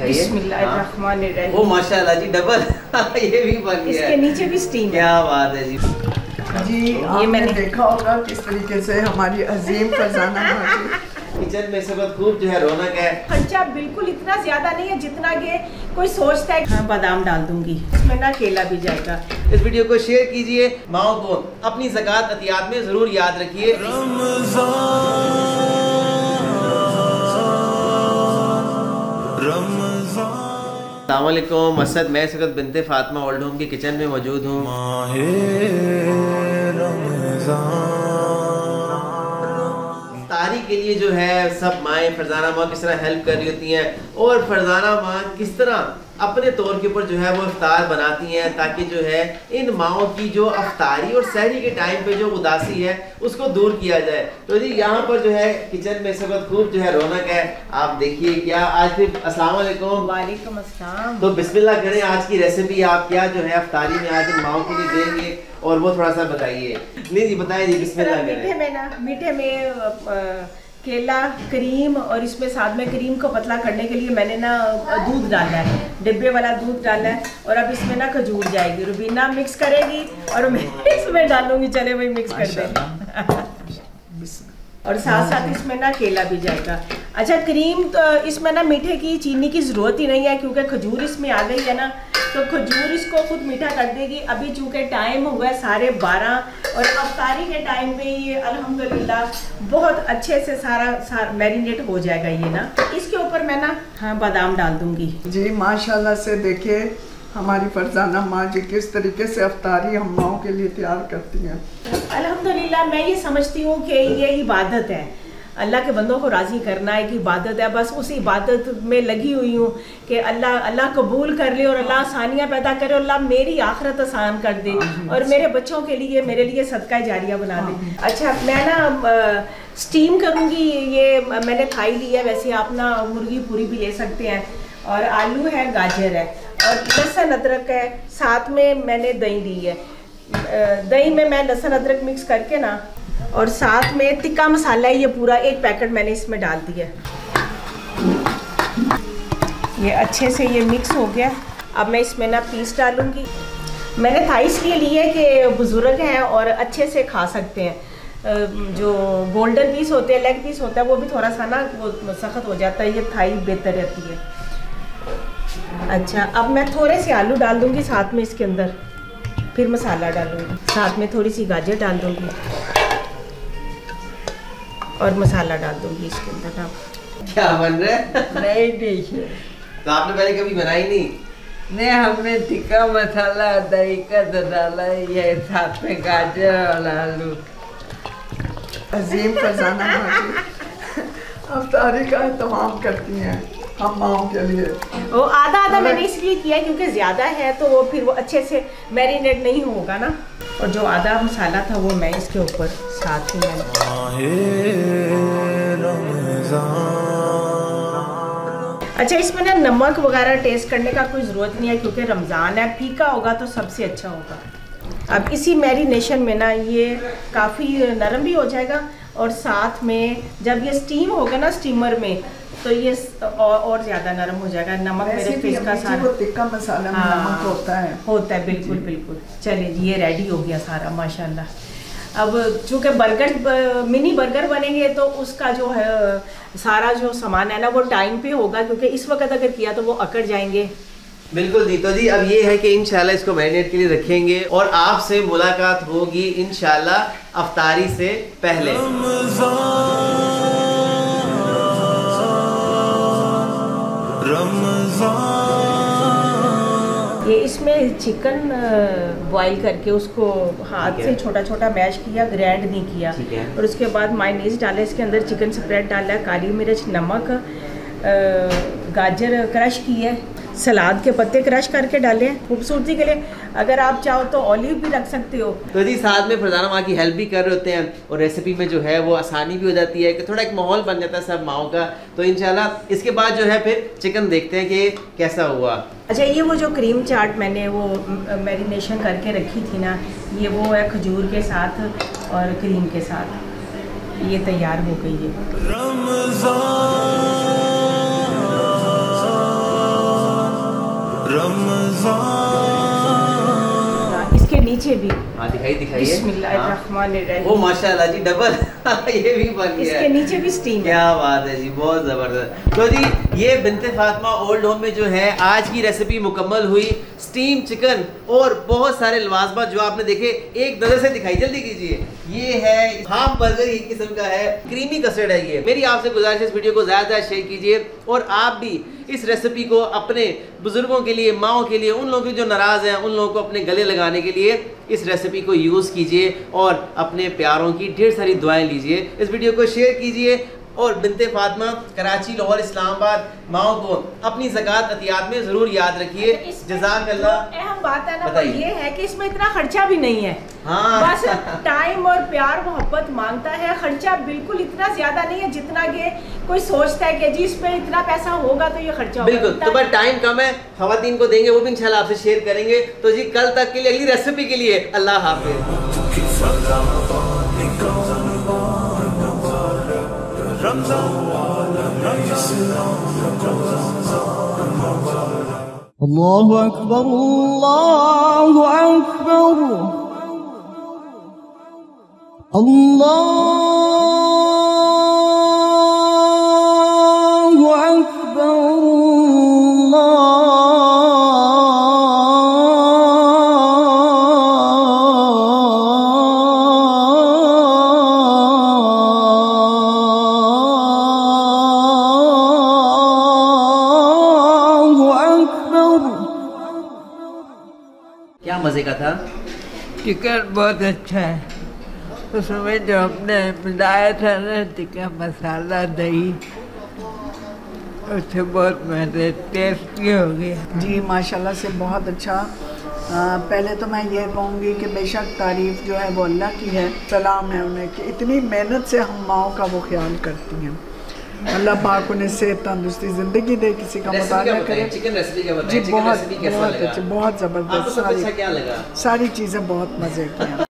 बिस्मिल्लाहिर्रहमानिर्रहीम। ओ माशाल्लाह जी, डबल ये भी बन गया। इसके नीचे भी स्टीम। क्या बात है जी। जी ये मैंने देखा होगा किस तरीके से हमारी अजीम फरजाना किचन में सब खूब जो है रौनक है। खर्चा बिल्कुल इतना ज्यादा नहीं है जितना कि कोई सोचता है। हाँ, बादाम डाल दूंगी इसमें ना, केला भी जाएगा। इस वीडियो को शेयर कीजिए, माओ को अपनी ज़कात अतियात में जरूर याद रखिए। अस्सलामुअलैकुम असद, मैं सगत बिनते फातिमा ओल्ड होम के किचन में मौजूद हूँ। इफ्तारी के लिए जो है सब माएँ फरजाना माँ किस तरह हेल्प कर रही होती हैं और फरजाना माँ किस तरह अपने तौर के ऊपर जो है वो इफ्तार बनाती हैं ताकि जो है इन माओं की जो इफ्तारी और सहरी के टाइम पे जो उदासी है उसको दूर किया जाए। तो जी यहाँ पर जो है किचन में सब खूब जो है रौनक है। आप देखिए क्या आज फिर अस्सलाम वालेकुम। वालेकुम अस्सलाम। तो बिस्मिल्लाह करें, आज की रेसिपी आप क्या जो है इफ्तारी में आज इन माओं के लिए देंगे और वो थोड़ा सा बताइए। नहीं जी बताइए जी, बिस्मिल्लाह करें। मीठे में केला, क्रीम और इसमें साथ में क्रीम को पतला करने के लिए मैंने ना दूध डाला है, डिब्बे वाला दूध डाला है। और अब इसमें ना खजूर जाएगी, रुबीना मिक्स करेगी और मैं इसमें डालूंगी। चले भाई मिक्स कर देंगे। और साथ साथ इसमें ना केला भी जाएगा। अच्छा, क्रीम तो इसमें ना मीठे की चीनी की ज़रूरत ही नहीं है क्योंकि खजूर इसमें आ गई है ना, तो खजूर इसको खुद मीठा कर देगी। अभी चूँकि टाइम हुआ है 12:30 और इफ्तारी के टाइम पे ये अल्हम्दुलिल्लाह बहुत अच्छे से सारा मैरिनेट हो जाएगा ये ना। इसके ऊपर मैं ना बादाम डाल दूँगी। जी माशाल्लाह से देखिए हमारी फरजाना माँ जी किस तरीके से इफ्तारी हम माओं के लिए तैयार करती हैं। अल्हम्दुलिल्लाह मैं ये समझती हूँ कि ये इबादत है, अल्लाह के बंदों को राज़ी करना एक इबादत है। बस उस इबादत में लगी हुई हूँ कि अल्लाह कबूल कर ले और अल्लाह आसानियाँ पैदा करे और अल्लाह मेरी आखिरत आसान कर दे और मेरे बच्चों के लिए मेरे लिए सदका जारिया बना दे। अच्छा, मैं ना स्टीम करूँगी। ये मैंने थाई ली है, वैसे आप ना मुर्गी पूरी भी ले सकते हैं। और आलू है, गाजर है और लहसुन अदरक है। साथ में मैंने दही ली है। दही में मैं लहसुन अदरक मिक्स करके ना, और साथ में तिक्का मसाला है ये पूरा 1 पैकेट मैंने इसमें डाल दिया। ये अच्छे से ये मिक्स हो गया। अब मैं इसमें ना पीस डालूंगी। मैंने थाई इसलिए ली है कि बुजुर्ग हैं और अच्छे से खा सकते हैं। जो गोल्डन पीस होते हैं, लेग पीस होता है, वो भी थोड़ा सा ना वो सख्त हो जाता है। ये थाई बेहतर रहती है। अच्छा, अब मैं थोड़े से आलू डाल दूंगी साथ में इसके अंदर, फिर मसाला डालूंगी। साथ में थोड़ी सी गाजर डाल दूंगी और मसाला डाल दूंगी इसके अंदर। आप क्या बन रहा है? नहीं देखिए, तो आपने पहले कभी बनाई नहीं? नहीं, हमने टिक्का मसाला दही का डाला ये साथ में गाजर और आलू। अजीम फरजाना माँ जी इफ्तारी का एहतमाम करती हैं हम माओं के लिए। वो आधा मैंने इसलिए किया क्योंकि ज़्यादा है तो वो फिर वो अच्छे से मैरिनेट नहीं होगा ना। और जो आधा मसाला था वो मैं इसके ऊपर साथ ही अच्छा, इसमें ना नमक वगैरह टेस्ट करने का कोई ज़रूरत नहीं है क्योंकि रमज़ान है। फीका होगा तो सबसे अच्छा होगा। अब इसी मैरिनेशन में ना ये काफ़ी नरम भी हो जाएगा और साथ में जब ये स्टीम होगा ना स्टीमर में तो ये और ज़्यादा नरम हो जाएगा। नमक मेरे फेस का सारा टिक्का मसाला में नमक होता है। बिल्कुल बिल्कुल। चलिए जी, ये रेडी हो गया सारा माशाल्लाह। अब चूँकि बर्गर मिनी बर्गर बनेंगे तो उसका जो है सारा जो सामान है ना वो टाइम पे होगा क्योंकि इस वक्त अगर किया तो वो अकड़ जाएंगे। बिल्कुल जी। तो जी अब ये है कि इंशाल्लाह इसको मैरिनेट के लिए रखेंगे और आपसे मुलाकात होगी इंशाल्लाह इफ्तारी से पहले। ये इसमें चिकन बॉईल करके उसको हाथ से छोटा छोटा मैश किया, ग्राइंड नहीं किया। और उसके बाद मायोनीज डाला, इसके अंदर चिकन स्प्रेड डाला, काली मिर्च, नमक, गाजर क्रश की है, सलाद के पत्ते क्रश करके डाले खूबसूरती के लिए। अगर आप चाहो तो ऑलिव भी रख सकते हो। तो जी साथ में फरजाना माँ की हेल्प भी कर रहे होते हैं और रेसिपी में जो है वो आसानी भी हो जाती है कि थोड़ा एक माहौल बन जाता है सब माओं का। तो इंशाल्लाह इसके बाद जो है फिर चिकन देखते हैं कि कैसा हुआ। अच्छा, ये वो जो क्रीम चाट मैंने वो मैरिनेशन करके रखी थी ना, ये वो है खजूर के साथ और क्रीम के साथ, ये तैयार हो गई है। नीचे भी। हाँ दिखाइए। बिस्मिल्लाहिर्रहमानिर्रहीम। ओ माशाल्लाह जी, डबल ये भी बन गया इसके नीचे भी स्टीम है। क्या बात है जी, बहुत ज़बरदस्त। तो जी ये बिनते फातिमा ओल्ड होम में जो है आज की रेसिपी मुकम्मल हुई। स्टीम चिकन और बहुत सारे लवाजमात जो आपने देखे, एक नज़र से दिखाई, जल्दी कीजिए। ये है हाम बर्गर, एक किस्म का है, क्रीमी कस्टर्ड है ये। मेरी आपसे गुजारिश है इस वीडियो को ज़्यादा शेयर कीजिए और आप भी इस रेसिपी को अपने बुजुर्गों के लिए, माओ के लिए, उन लोगों जो नाराज़ हैं उन लोगों को अपने गले लगाने के लिए इस रेसिपी को यूज़ कीजिए और अपने प्यारों की ढेर सारी दुआएं लीजिए। इस वीडियो को शेयर कीजिए और बिनते फातिमा कराची, लाहौर, इस्लामाबाद माओ को अपनी ज़कात अतियात में ज़रूर याद रखिए। जज़ाकल्लाह। अहम बात है ना वो ये है कि इसमें इतना खर्चा भी नहीं है। हाँ। बस टाइम और प्यार मोहब्बत मांगता है। खर्चा बिल्कुल इतना ज्यादा नहीं है जितना कि कोई सोचता है कि जी इसमें इतना पैसा होगा तो ये खर्चा होगा। बिल्कुल। तो बस टाइम कम है, खवातीन को देंगे, वो भी इंशाल्लाह आपसे शेयर करेंगे। तो जी कल तक के लिए अगली रेसिपी के लिए अल्लाह हाफिज़। अल्लाहु अकबर, अल्लाहु अकबर, अल्लाहु अकबर, क्या मज़े का था? चिकन बहुत अच्छा है। उसमें जो हमने मिलाया था ना चिकन मसाला, दही, उससे बहुत मज़े टेस्टी हो गया। जी माशाल्लाह से बहुत अच्छा। पहले तो मैं ये कहूँगी कि बेशक तारीफ़ जो है वो अल्लाह की है, सलाम है उन्हें कि इतनी मेहनत से हम माओ का वो ख्याल करती हैं। अल्लाह पाक उन्हें सेहत तंदुरुस्ती ज़िंदगी दे, किसी का मुताबिक करे। चिकन रेसिपी क्या बताएं? जी चिकन बहुत रेसिपी कैसा बहुत लगा? अच्छी, बहुत ज़बरदस्त। आपको सबसे अच्छा क्या लगा? सारी चीज़ें बहुत मज़े की हैं।